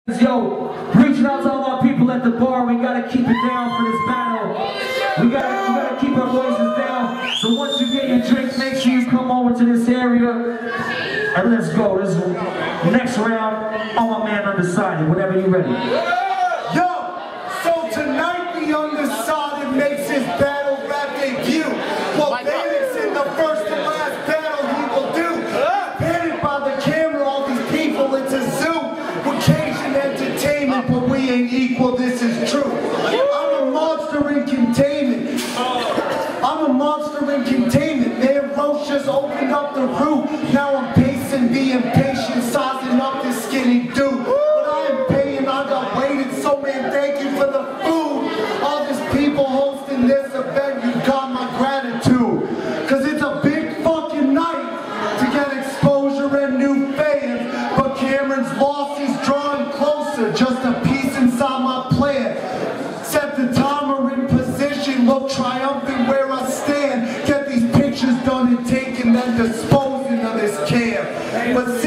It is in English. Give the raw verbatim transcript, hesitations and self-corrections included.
Yo, reaching out to all our people at the bar, we gotta keep it down for this battle. We gotta, we gotta keep our voices down. So once you get your drink, make sure you come over to this area. And let's go. This next round, all my man Undecided, whenever you're ready. Yo, so tonight the Undecided makes his battle rap debut. Well, Vanix in the first and last battle he will do. Painted by the camera, all these people, it's a zoo. We're Cajun entertainment, but we ain't equal, this is true. I'm a monster in containment. I'm a monster in containment. Man, Roach just opened up the roof. Now I'm pacing, being patient, sizing up this skinny dude. But I am paying, I got waited, so man, thank you for the food. All these people hosting this event, you got my gratitude. Cause it's a big fucking night to get exposure and new fans. But Cameron's lost, he's drawing closer, just a piece inside my plan. Set the timer in position, look triumphant where I stand. Get these pictures done and taken, then disposing of this cam. But